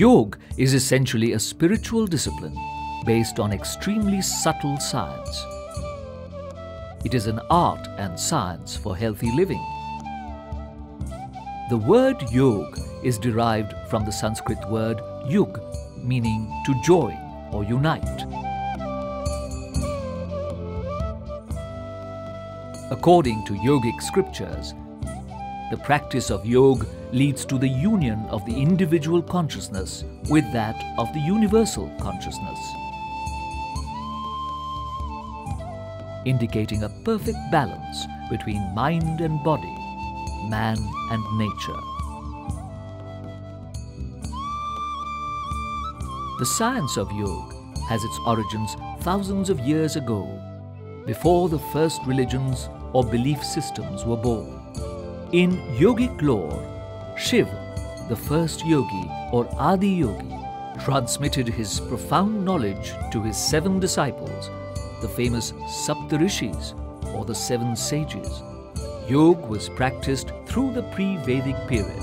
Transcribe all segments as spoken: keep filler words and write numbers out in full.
Yoga is essentially a spiritual discipline based on extremely subtle science. It is an art and science for healthy living. The word yoga is derived from the Sanskrit word yug, meaning to join or unite. According to yogic scriptures, the practice of yoga leads to the union of the individual consciousness with that of the universal consciousness, indicating a perfect balance between mind and body, man and nature. The science of yoga has its origins thousands of years ago, before the first religions or belief systems were born. In yogic lore, Shiva, the first yogi or Adi Yogi, transmitted his profound knowledge to his seven disciples, the famous Saptarishis or the seven sages. Yoga was practiced through the pre-Vedic period.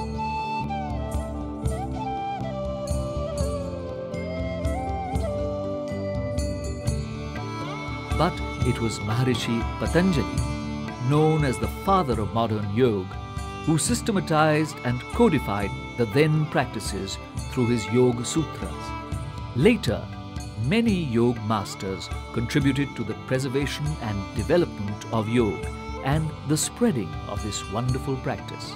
But it was Maharishi Patanjali, known as the father of modern yoga, who systematized and codified the then practices through his Yoga Sutras. Later, many yoga masters contributed to the preservation and development of yoga and the spreading of this wonderful practice.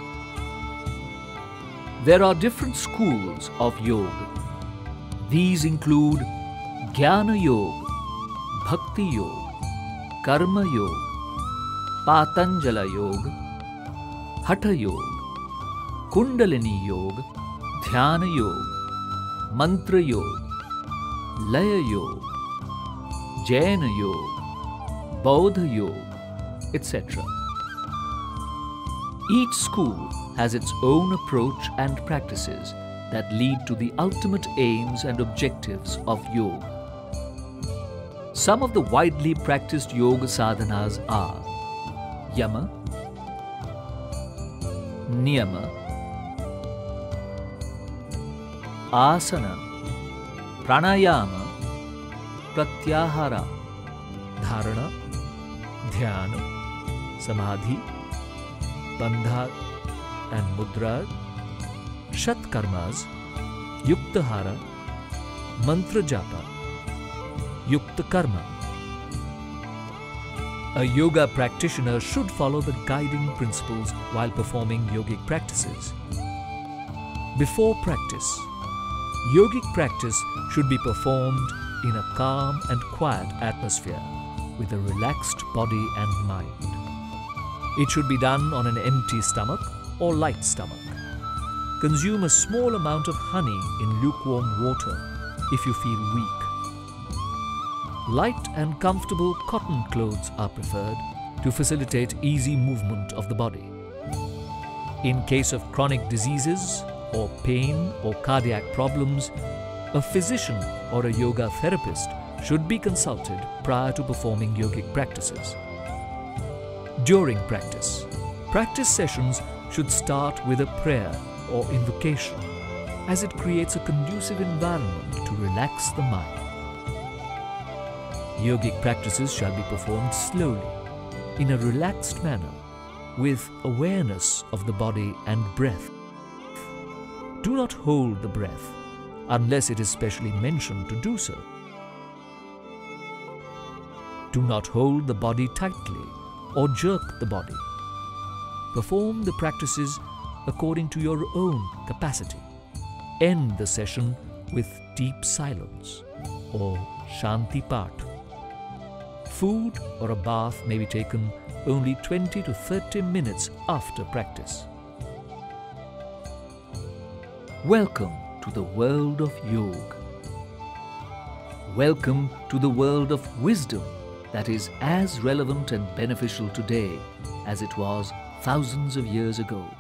There are different schools of yoga. These include Jnana Yoga, Bhakti Yoga, Karma Yoga, Patanjala Yoga, Hatha Yoga, Kundalini Yoga, Dhyana Yoga, Mantra Yoga, Laya Yoga, Jaina Yoga, Bodha Yoga, et cetera. Each school has its own approach and practices that lead to the ultimate aims and objectives of yoga. Some of the widely practiced yoga sadhanas are Yama, Niyama, Asana, Pranayama, Pratyahara, Dharana, Dhyana, Samadhi, Bandha and Mudra, Shatkarmas, Yuktahara, Mantra Japa, Yukta Karma. A yoga practitioner should follow the guiding principles while performing yogic practices. Before practice, yogic practice should be performed in a calm and quiet atmosphere with a relaxed body and mind. It should be done on an empty stomach or light stomach. Consume a small amount of honey in lukewarm water if you feel weak. Light and comfortable cotton clothes are preferred to facilitate easy movement of the body. In case of chronic diseases or pain or cardiac problems, a physician or a yoga therapist should be consulted prior to performing yogic practices. During practice, practice sessions should start with a prayer or invocation, as it creates a conducive environment to relax the mind. Yogic practices shall be performed slowly, in a relaxed manner, with awareness of the body and breath. Do not hold the breath unless it is specially mentioned to do so. Do not hold the body tightly or jerk the body. Perform the practices according to your own capacity. End the session with deep silence or Shanti Path. Food or a bath may be taken only twenty to thirty minutes after practice. Welcome to the world of yoga. Welcome to the world of wisdom that is as relevant and beneficial today as it was thousands of years ago.